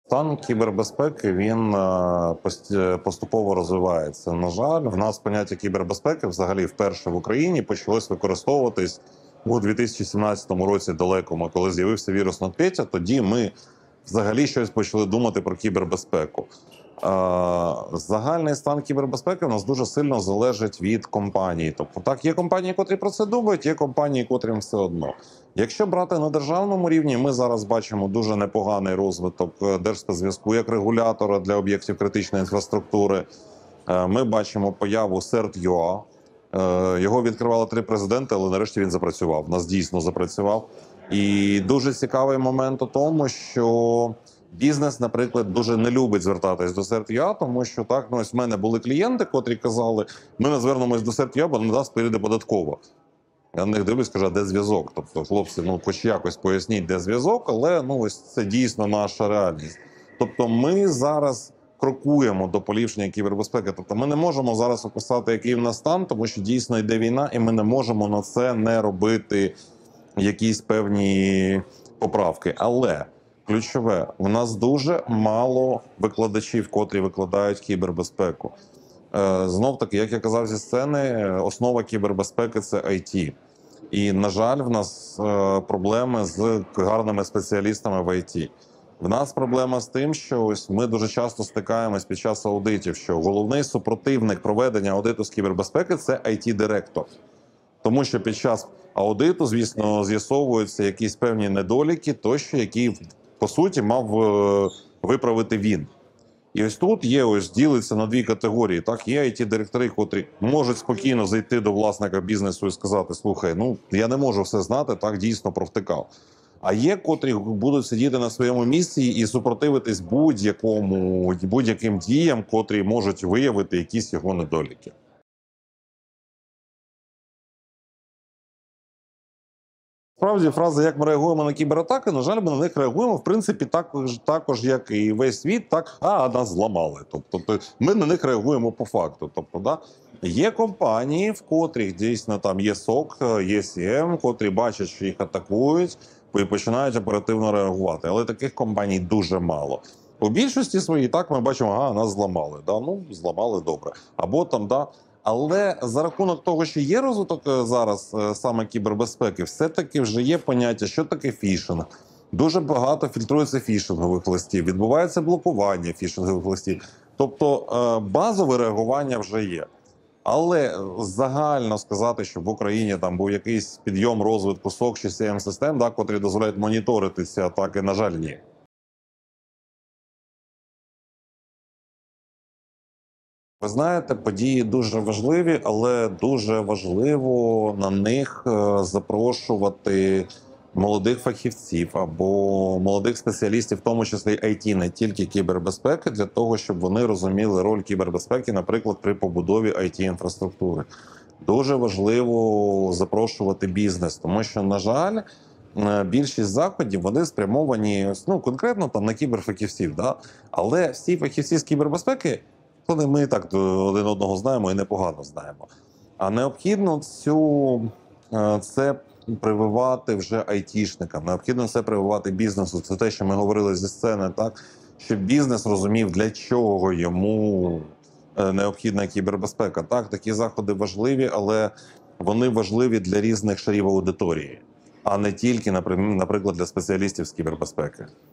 Стан кібербезпеки, він поступово розвивається. На жаль, в нас поняття кібербезпеки взагалі вперше в Україні почалось використовуватись у 2017 році далекому, коли з'явився вірус NotPetya. Тоді ми взагалі щось почали думати про кібербезпеку. Загальний стан кібербезпеки у нас дуже сильно залежить від компаній. Тобто, так, є компанії, котрі про це думають, є компанії, котрим все одно. Якщо брати на державному рівні, ми зараз бачимо дуже непоганий розвиток Держспецзв'язку як регулятора для об'єктів критичної інфраструктури. Ми бачимо появу CERT.ua. Його відкривали 3 президенти, але нарешті він запрацював. У нас дійсно запрацював. І дуже цікавий момент у тому, що бізнес, наприклад, дуже не любить звертатись до CERT.ua, тому що так, ну, ось в мене були клієнти, котрі казали, ми не звернемось до CERT.ua, бо на нас прийде податкова. Я на них дивлюсь, кажу, а де зв'язок? Тобто, хлопці, ну, хоч якось поясніть, де зв'язок, але, ну, ось це дійсно наша реальність. Тобто, ми зараз крокуємо до поліпшення кібербезпеки. Тобто, ми не можемо зараз описати, який в нас стан, тому що дійсно йде війна, і ми не можемо на це не робити якісь певні поправки. Але ключове, у нас дуже мало викладачів, котрі викладають кібербезпеку. Знов-таки, як я казав зі сцени, основа кібербезпеки – це IT. І, на жаль, в нас проблеми з гарними спеціалістами в IT. В нас проблема з тим, що ось ми дуже часто стикаємось під час аудитів, що головний супротивник проведення аудиту з кібербезпеки – це IT-директор. Тому що під час аудиту, звісно, з'ясовуються якісь певні недоліки, тощо, які, по суті, мав виправити він. І ось тут ділиться на 2 категорії. Так, є IT-директори, котрі можуть спокійно зайти до власника бізнесу і сказати, слухай, ну, я не можу все знати, так, дійсно провтикав. А є, котрі будуть сидіти на своєму місці і супротивитись будь-яким діям, котрі можуть виявити якісь його недоліки. Справді, фраза «як ми реагуємо на кібератаки», на жаль, ми на них реагуємо, в принципі, також як і весь світ, так, нас зламали. Тобто, ми на них реагуємо по факту. Тобто, да, є компанії, в котрих дійсно там є СОК, є СІМ, котрі бачать, що їх атакують, і починають оперативно реагувати. Але таких компаній дуже мало. У більшості своїй, так, ми бачимо, нас зламали. Да? Ну, зламали, добре. Або там, да. Але за рахунок того, що є розвиток зараз саме кібербезпеки, все-таки вже є поняття, що таке фішинг. Дуже багато фільтрується фішингових листів, відбувається блокування фішингових листів. Тобто базове реагування вже є. Але загально сказати, що в Україні там був якийсь підйом розвитку СОК чи СІМ-систем, да, котрі дозволяють моніторити ці атаки, на жаль, ні. Ви знаєте, події дуже важливі, але дуже важливо на них запрошувати молодих фахівців або молодих спеціалістів, в тому числі IT, не тільки кібербезпеки, для того, щоб вони розуміли роль кібербезпеки, наприклад, при побудові IT-інфраструктури. Дуже важливо запрошувати бізнес, тому що, на жаль, більшість заходів, вони спрямовані, ну, конкретно там на кіберфахівців, да? Але всі фахівці з кібербезпеки, ми і так один одного знаємо і непогано знаємо. А необхідно це прививати вже айтішникам, необхідно це прививати бізнесу. Це те, що ми говорили зі сцени, так? Щоб бізнес розумів, для чого йому необхідна кібербезпека. Так, такі заходи важливі, але вони важливі для різних шарів аудиторії, а не тільки, наприклад, для спеціалістів з кібербезпеки.